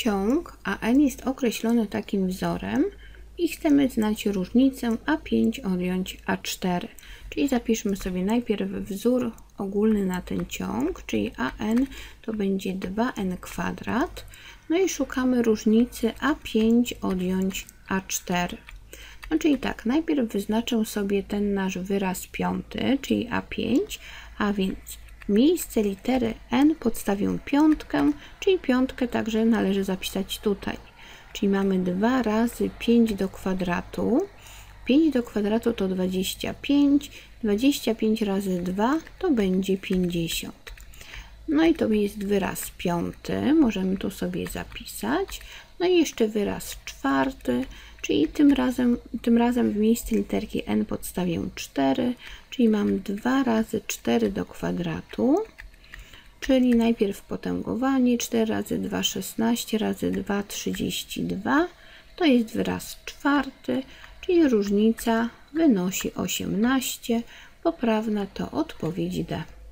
Ciąg AN jest określony takim wzorem i chcemy znać różnicę A5 odjąć A4. Czyli zapiszmy sobie najpierw wzór ogólny na ten ciąg, czyli AN to będzie 2n². No i szukamy różnicy A5 odjąć A4. No czyli tak, najpierw wyznaczę sobie ten nasz wyraz piąty, czyli A5, a więc w miejsce litery N podstawię piątkę, czyli piątkę także należy zapisać tutaj. Czyli mamy 2 razy 5 do kwadratu. 5 do kwadratu to 25. 25 razy 2 to będzie 50. No i to jest wyraz piąty. Możemy tu sobie zapisać. No i jeszcze wyraz czwarty, czyli tym razem w miejsce literki N podstawię 4, czyli mam 2 razy 4 do kwadratu, czyli najpierw potęgowanie, 4 razy 2 16, razy 2 32, to jest wyraz czwarty, czyli różnica wynosi 18. Poprawna to odpowiedź D.